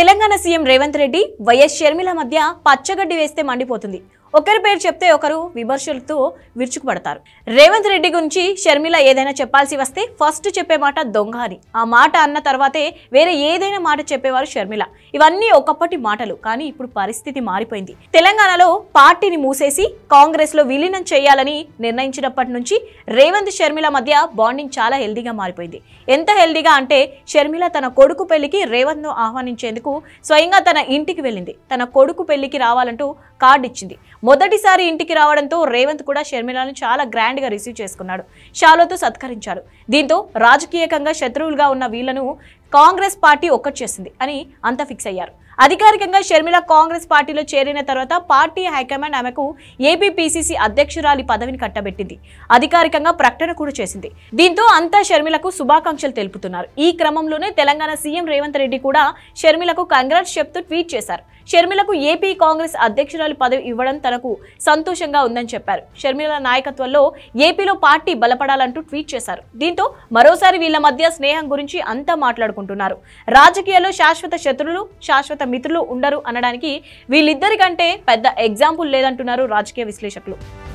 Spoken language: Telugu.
తెలంగాణ సీఎం రేవంత్ రెడ్డి వైఎస్ షర్మిల మధ్య పచ్చగడ్డి వేస్తే మండిపోతుంది. ఒకరి పేరు చెప్తే ఒకరు విమర్శలతో విరుచుకుపడతారు. రేవంత్ రెడ్డి గురించి షర్మిల ఏదైనా చెప్పాల్సి వస్తే ఫస్ట్ చెప్పే మాట దొంగ అని. ఆ మాట అన్న తర్వాతే వేరే ఏదైనా మాట చెప్పేవారు షర్మిల. ఇవన్నీ ఒకప్పటి మాటలు, కానీ ఇప్పుడు పరిస్థితి మారిపోయింది. తెలంగాణలో పార్టీని మూసేసి కాంగ్రెస్ లో విలీనం చేయాలని నిర్ణయించినప్పటి నుంచి రేవంత్ షర్మిల మధ్య బాండింగ్ చాలా హెల్దీగా మారిపోయింది. ఎంత హెల్దీగా అంటే షర్మిల తన కొడుకు పెళ్లికి రేవంత్ ను ఆహ్వానించేందుకు స్వయంగా తన ఇంటికి వెళ్ళింది. తన కొడుకు పెళ్లికి రావాలంటూ కార్డు ఇచ్చింది. మొదటిసారి ఇంటికి రావడంతో రేవంత్ కూడా షర్మిలను చాలా గ్రాండ్ గా రిసీవ్ చేసుకున్నాడు. షాలోతో సత్కరించాడు. దీంతో రాజకీయంగా శత్రువులుగా ఉన్న వీళ్లను కాంగ్రెస్ పార్టీ ఒక్కటి చేసింది అని అంతా ఫిక్స్ అయ్యారు. అధికారికంగా షర్మిల కాంగ్రెస్ పార్టీలో చేరిన తర్వాత పార్టీ హైకమాండ్ ఆమెకు ఏపీ పీసీసీ అధ్యక్షురాలి పదవిని కట్టబెట్టింది. అధికారికంగా ప్రకటన కూడా చేసింది. దీంతో అంతా షర్మిలకు శుభాకాంక్షలు తెలుపుతున్నారు. ఈ క్రమంలోనే తెలంగాణ సీఎం రేవంత్ రెడ్డి కూడా షర్మిలకు కంగ్రాట్స్ చెప్తూ ట్వీట్ చేశారు. షర్మిలకు ఏపీ కాంగ్రెస్ అధ్యక్షురాలి పదవి ఇవ్వడం తనకు సంతోషంగా ఉందని చెప్పారు. షర్మిల నాయకత్వంలో ఏపీలో పార్టీ బలపడాలంటూ ట్వీట్ చేశారు. దీంతో మరోసారి వీళ్ల మధ్య స్నేహం గురించి అంతా మాట్లాడుకుంటున్నారు. రాజకీయాల్లో శాశ్వత శత్రువులు, శాశ్వత మిత్రులు ఉండరు అనడానికి వీళ్ళిద్దరి కంటే పెద్ద ఎగ్జాంపుల్ లేదంటున్నారు రాజకీయ విశ్లేషకులు.